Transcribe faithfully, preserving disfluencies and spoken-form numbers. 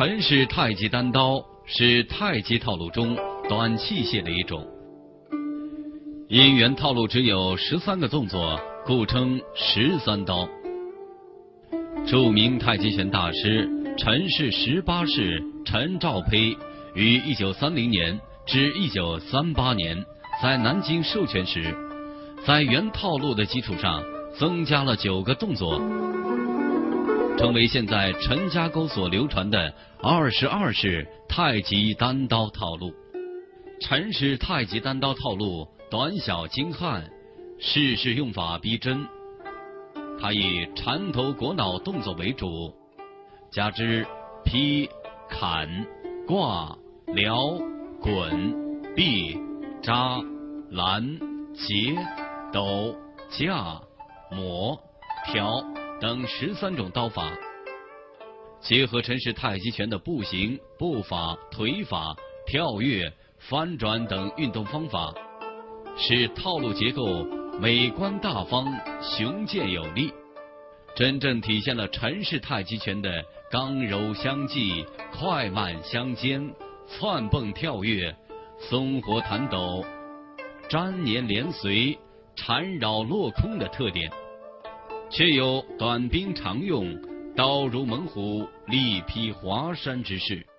陈氏太极单刀是太极套路中短器械的一种，因原套路只有十三个动作，故称十三刀。著名太极拳大师陈氏十八世陈兆胚于一九三零年至一九三八年在南京授权时，在原套路的基础上增加了九个动作，成为现在陈家沟所流传的二十二式太极单刀套路。陈氏太极单刀套路短小精悍，式式用法逼真。它以缠头裹脑动作为主，加之劈、砍、挂、撩、滚、避、扎、拦、截、抖、架、抹、挑等十三种刀法，结合陈氏太极拳的步行、步法、腿法、跳跃、翻转等运动方法，使套路结构美观大方、雄健有力，真正体现了陈氏太极拳的刚柔相济、快慢相间、窜蹦跳跃、松活弹抖、粘连连随、缠绕落空的特点，却有短兵长用、刀如猛虎、力劈华山之势。